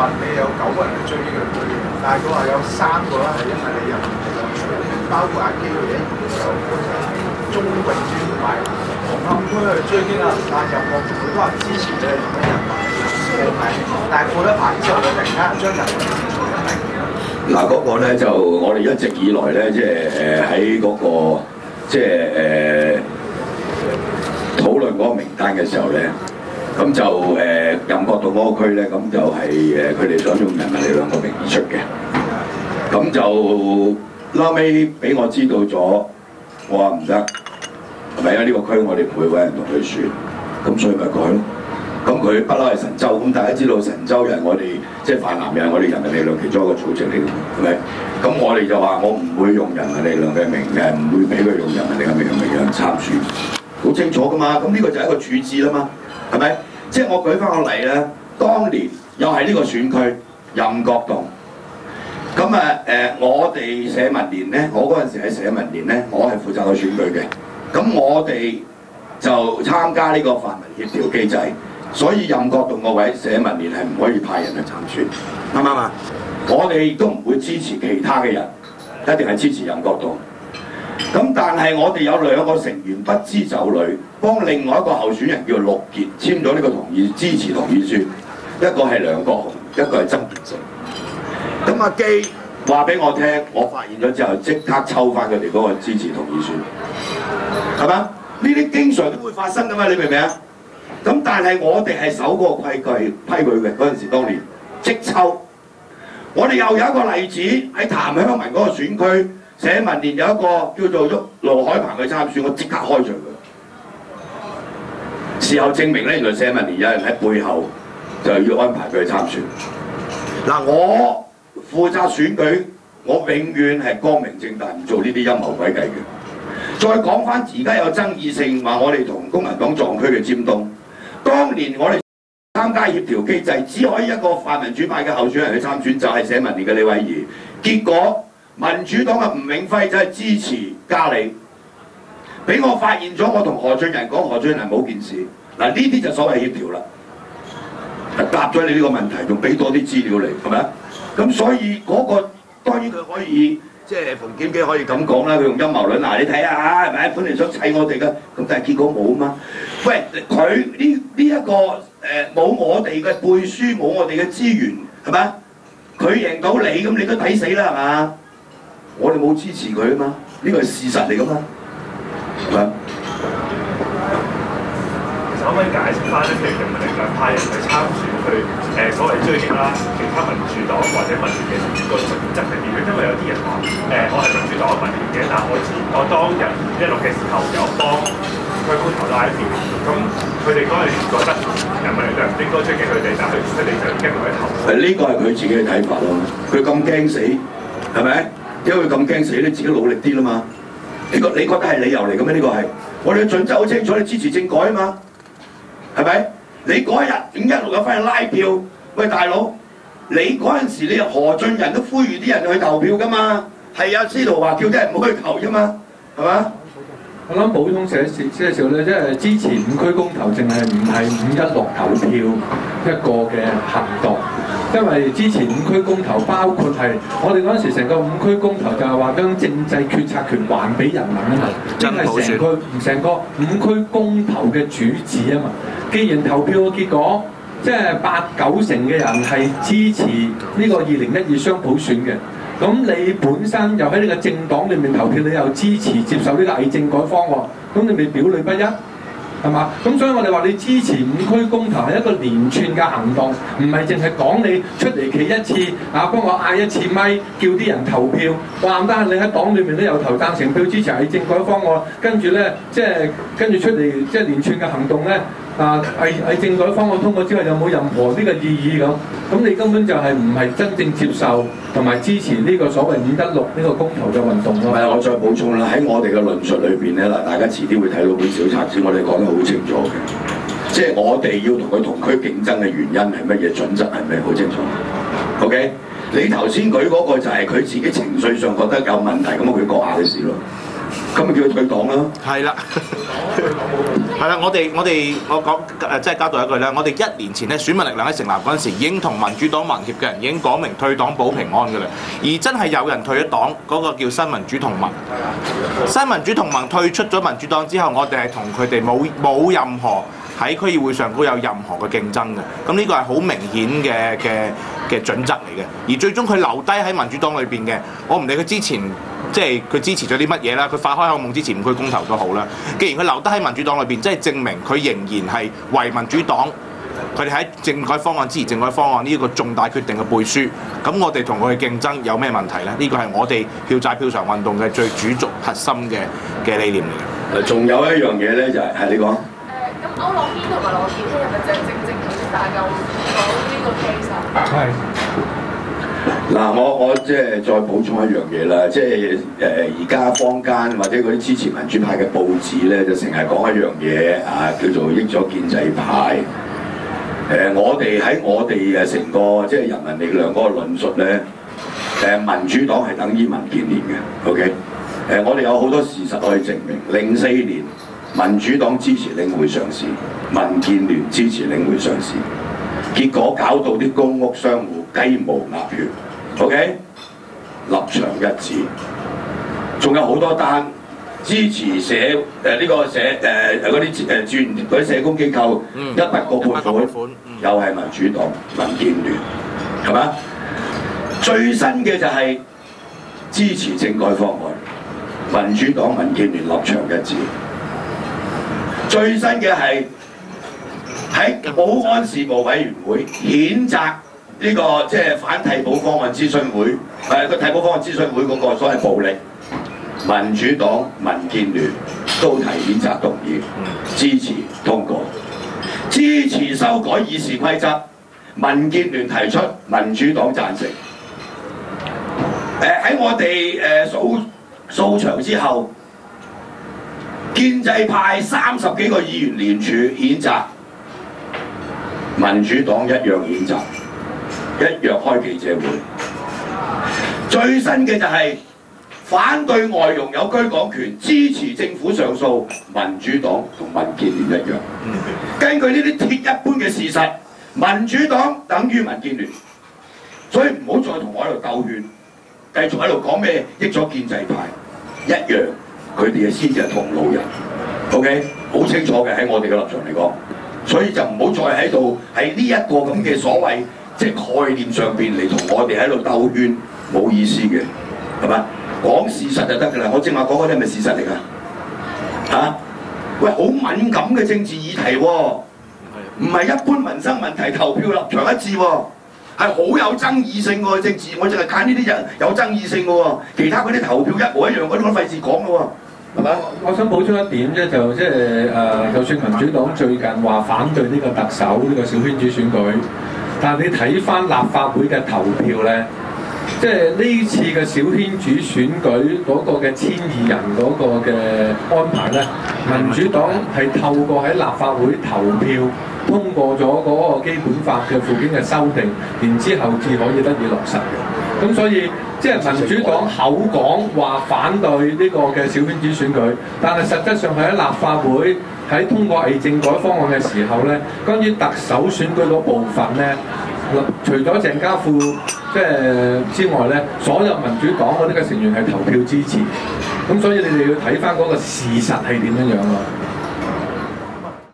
話你有9個人去追擊佢，但係佢話有3個咧係因為你人民力量出嚟，包括阿基佢哋就中永專同埋紅磡區去追擊啦，但係任何佢都話支持你係用緊人民力量嘅牌，但係過咗排之後咧，突然間將人民力量做緊名。 嗱嗰個咧就我哋一直以來咧，即係喺嗰個即係討論嗰個名單嘅時候咧。咁就任國道嗰個區咧，咁就係佢哋想用人民力量個名義出嘅。咁就後尾俾我知道咗，我話唔得，係咪啊？呢個區我哋唔會揾人同佢選，咁所以咪改咯。咁佢不嬲係神州，咁大家知道神州人我哋即係泛藍人，我哋人民力量其中一個組織嚟嘅，係咪？咁我哋就話我唔會用人民力量嘅名嘅，唔會俾佢用人民力量嘅名義參選，好清楚噶嘛。咁呢個就係一個處置啦嘛。係咪？即係我舉翻個例咧，當年又係呢個選區任國棟，咁我哋社民連咧，我嗰陣時喺社民連咧，我係負責個選舉嘅，咁我哋就參加呢個泛民協調機制，所以任國棟個位社民連係唔可以派人去參選，啱唔啱啊？我哋亦都唔會支持其他嘅人，一定係支持任國棟。咁但係我哋有2個成員不知就裏，幫另外一個候選人叫陸傑簽咗呢個支持同意書，一個係梁國雄，一個係曾健成。咁阿基話俾我聽，我發現咗之後即刻抽翻佢哋嗰個支持同意書，係嘛？呢啲經常都會發生噶嘛，你明唔明啊？咁但係我哋係守嗰個規矩嘅嗰陣時，當年即抽。我哋又有一個例子喺譚香文嗰個選區。社民連有一個叫做盧海鵬去參選，我即刻開除佢。事後證明咧，原來社民連有人喺背後就要安排佢去參選。嗱，我負責選舉，我永遠係光明正大，唔做呢啲陰謀詭計嘅。再講翻而家有爭議性，話我哋同公民黨撞區嘅尖東，當年我哋參加協調機制，只可以一個泛民主派嘅候選人去參選，就係社民連嘅李慧儀。結果民主黨嘅吳永輝就係支持嘉里，俾我發現咗，我同何俊仁講，何俊仁冇件事。嗱，呢啲就所謂協調啦，答咗你呢個問題，仲俾多啲資料嚟，係咪啊？咁所以嗰個當然佢可以即係馮檢基可以咁講啦，佢用陰謀論嗱，你睇下嚇係咪？本嚟想砌我哋嘅，咁但係結果冇啊嘛。喂，佢呢一個冇我哋嘅背書，冇我哋嘅資源，係咪？佢贏到你，咁你都抵死啦，係嘛？我哋冇支持佢啊嘛，呢個係事實嚟噶嘛，係咪？ 其實可唔可以解釋翻咧？譬如人民力量派人去參選，去所謂追擊啦，其他民主黨或者民主嘅個準則係點樣？因為有啲人話我係民主黨民主嘅，但我當日16嘅時候有幫區官投拉票，咁佢哋嗰陣時覺得人民力量唔應該追擊佢哋，但係佢哋就跟佢投。 呢個係佢自己嘅睇法咯，佢咁驚死，係咪？點解佢咁驚死咧？自己努力啲啦嘛！呢個你覺得係理由嚟嘅咩？呢個係我哋嘅準則好清楚，你支持政改啊嘛，係咪？你嗰日516有翻去拉票，喂大佬，你嗰陣時你何俊仁都呼籲啲人去投票噶嘛？係啊，司徒華叫啲人唔好去投啫嘛，係嘛？ 我諗補充些少咧，即係之前5區公投淨係唔係516投票一個嘅行動，因為之前5區公投包括係我哋嗰陣時成個5區公投就係話將政制決策權還俾人民啊嘛，即係成個5區公投嘅主旨啊嘛。既然投票嘅結果即係8、9成嘅人係支持呢個2012雙普選嘅。咁你本身又喺呢個政黨裏面投票，你又支持接受呢個偽政改方案，咁你咪表裏不一，係嘛？咁所以我哋話你支持5區公投係一個連串嘅行動，唔係淨係講你出嚟企一次啊，幫我嗌一次咪，叫啲人投票，話唔得你喺黨裏面都有投贊成票支持偽政改方案，跟住咧跟住出嚟即係連串嘅行動咧。偽政改方案通過之後有冇任何呢個意義咁？咁你根本就係唔係真正接受同埋支持呢個所謂516呢個公投嘅運動咯？係啊，我再補充啦，喺我哋嘅論述裏邊咧嗱，大家遲啲會睇到本小冊子，我哋講得好清楚嘅，即係我哋要同佢同區競爭嘅原因係乜嘢，準則係咩，好清楚。OK， 你頭先舉嗰個就係佢自己情緒上覺得有問題，咁佢閣下嘅事咯。 咁咪叫佢退黨啦。 係啦，係啦，我講即係交代一句咧，我哋1年前咧選民力量喺成立嗰陣時，已經同民主黨、民協嘅人已經講明退黨保平安嘅啦。而真係有人退咗黨，嗰個叫新民主同盟。新民主同盟退出咗民主黨之後，我哋係同佢哋冇任何喺區議會上都有任何嘅競爭嘅。咁呢個係好明顯嘅準則嚟嘅。而最終佢留低喺民主黨裏邊嘅，我唔理佢之前。即係佢支持咗啲乜嘢啦？佢發開口夢之前5區公投都好啦。既然佢留得喺民主黨裏邊，即係證明佢仍然係為民主黨，佢哋喺政改方案支持政改方案呢一個重大決定嘅背書。咁我哋同佢競爭有咩問題咧？呢個係我哋票債票償運動嘅最主軸核心嘅理念嚟嘅。 仲有一樣嘢咧，就係你講。 咁區諾軒同埋羅健熙係咪正佢打救到呢個 case 啊？ 係。 嗱，我即係再補充一樣嘢啦，即係而家坊間或者嗰啲支持民主派嘅報紙咧，就成日講一樣嘢啊，叫做益咗建制派。我哋喺我哋成個即係人民力量嗰個論述咧，民主黨係等於民建聯嘅 ，OK？我哋有好多事實可以證明，04年民主黨支持領匯上市，民建聯支持領匯上市，結果搞到啲公屋商戶雞毛鴨血。OK， 立場一致，仲有好多單支持呢個社嗰啲嗰啲社工機構100個撥款，又係民主黨、民建聯，係嘛？最新嘅就係支持政改方案，民主黨、民建聯立場一致。最新嘅係喺保安事務委員會譴責。呢個即係反替補方案諮詢會，個替補方案諮詢會嗰個所謂暴力，民主黨、民建聯都提譴責動議，支持通過，支持修改議事規則，民建聯提出，民主黨贊成。喺我哋掃場之後，建制派30幾個議員聯署譴責，民主黨一樣譴責。一樣開記者會，最新嘅就係反對外傭有居港權，支持政府上訴，民主黨同民建聯一樣。根據呢啲鐵一般嘅事實，民主黨等於民建聯，所以唔好再同我喺度鬥勸，繼續喺度講咩益咗建制派，一樣佢哋先至係同路人。OK， 好清楚嘅喺我哋嘅立場嚟講，所以就唔好再喺度喺呢一個咁嘅所謂。即係概念上邊嚟同我哋喺度鬥圈，冇意思嘅，係嘛？講事實就得㗎啦。我正話講嗰啲係咪事實嚟㗎？嚇！喂，好敏感嘅政治議題喎，唔係一般民生問題，投票立場一致喎，係好有爭議性喎政治。我淨係揀呢啲人有爭議性嘅喎，其他嗰啲投票一模一樣嗰啲我費事講咯喎，係嘛？ 我想補充一點啫，就即係就算民主黨最近話反對呢個特首呢個小圈子選舉。但係你睇翻立法會嘅投票咧，即係呢次嘅小圈子選舉嗰個嘅1002人嗰個嘅安排咧，民主黨係透過喺立法會投票通過咗嗰個基本法嘅附件嘅修訂，然之後至可以得以落實嘅。咁所以即係民主黨口講話反對呢個嘅小圈子選舉，但係實質上係喺立法會喺通過偽政改方案嘅時候咧，關於特首選舉嗰部分咧，除咗鄭家富即係之外咧，所有民主黨嗰啲嘅成員係投票支持。咁所以你哋要睇翻嗰個事實係點樣樣咯。